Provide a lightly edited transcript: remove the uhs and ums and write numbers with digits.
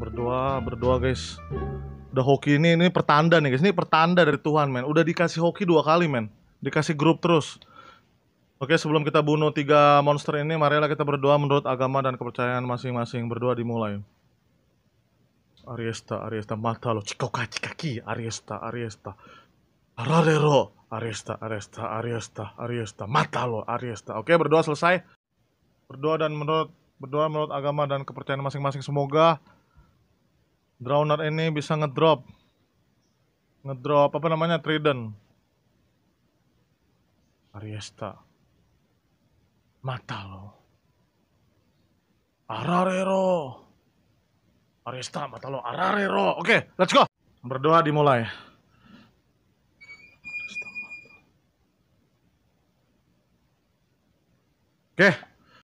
Berdoa guys. Udah hoki ini pertanda nih guys. Ini pertanda dari Tuhan men. Udah dikasih hoki 2 kali men. Dikasih grup terus. Oke, sebelum kita bunuh 3 monster ini, marilah kita berdoa menurut agama dan kepercayaan masing-masing. Berdoa dimulai. Ariesta, mata lo, cikaki, Ariesta. Ararero, Ariesta, mata lo, Ariesta. Oke, berdoa selesai. Berdoa menurut agama dan kepercayaan masing-masing. Semoga Drowner ini bisa ngedrop apa namanya, Trident. Ariesta, mata lo, Ararero, Ariesta, mata lo, Ararero. Oke, let's go. Berdoa dimulai. Oke.